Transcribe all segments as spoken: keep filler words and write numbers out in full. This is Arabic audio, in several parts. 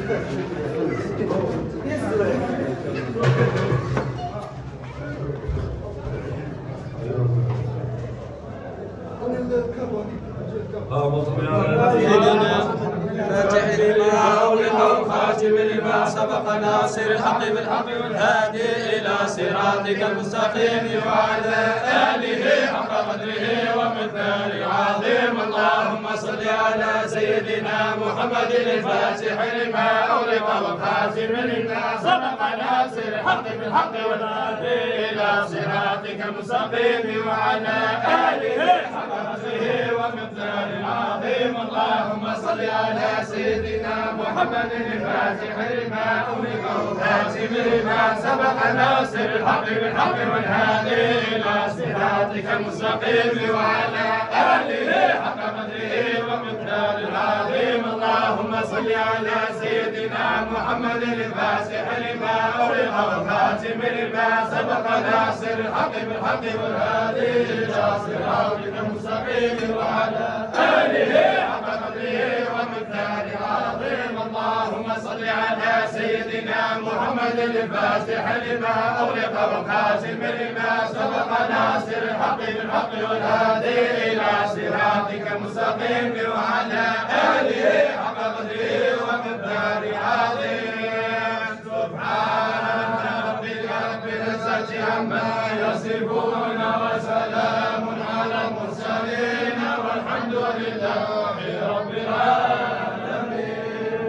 فاتح لما أغلق والخاتم لما سبق ناصر الحق بالحق والهادي إلى صراطك المستقيم وعلى آله حق قدره ومقداره العظيم. اللهم صل على سيدنا محمد الفاتح لما أغلق والخاتم لما سبق ناصر الحق بالحق والهادي إلى صراطك المستقيم وعلى آله حق قدره ومقداره العظيم. اللهم صل على سيدنا محمد الفاتح لما أغلق والخاتم لما سبق ناصر الحق بالحق والهادي إلى صراطك المستقيم وعلى آله حق قدره ومقداره العظيم. اللهم صل على سيدنا محمد الفاتح لما أغلق والخاتم لما سبق ناصر الحق بالحق والهادي إلى صراطك المستقيم وعلى آله حق قدره ومقداره العظيم. اللهم صل على سيدنا محمد الفاتح لما أغلق والخاتم لما سبق ناصر الحق بالحق والهادي إلى صراطك المستقيم وعلى آله حق قدره ومقداره العظيم. سبحان ربك رب العزة عما يصفون وسلام على المرسلين والحمد لله رب العالمين.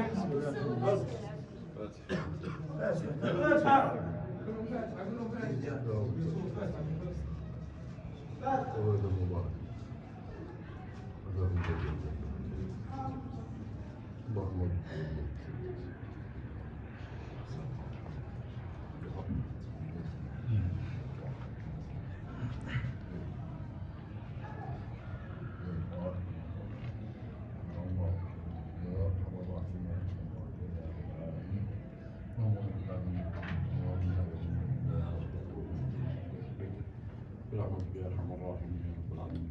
برحمتك يا ارحم الراحمين يا رب العالمين.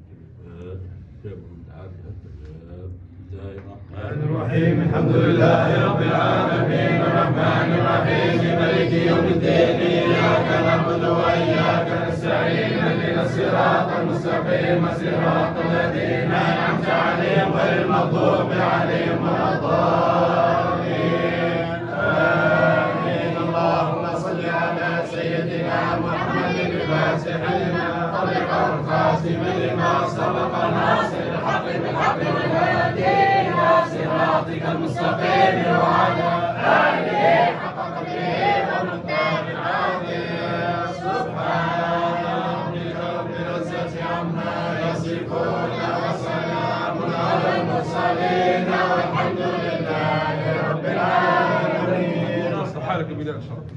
الرحمن الرحيم الحمد لله رب العالمين الرحمن الرحيم مالك يوم الدين اياك نعبد واياك نستعين اهدنا الصراط المستقيم صراط الذين انعمت عليهم غير المغضوب عليهم ولا الضالين امين. اللهم صل على سيدنا محمد الفاتح لما أغلق والخاتم لما سبق ناصر الحق بالحق والهادي إلى صراطك المستقيم وعلى آله حق قدره ومقداره العظيم. سبحان ربك رب العزة عما يصفون وسلام على المرسلين والحمد لله رب العالمين. اصلح حالك البداية ان شاء الله.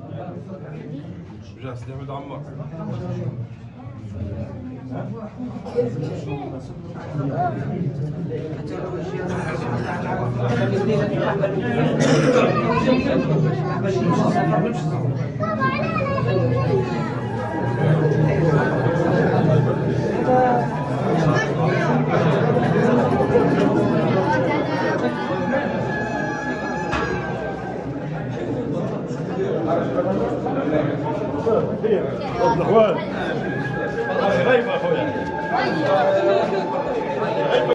جاهز نعمل عمار. الأخوان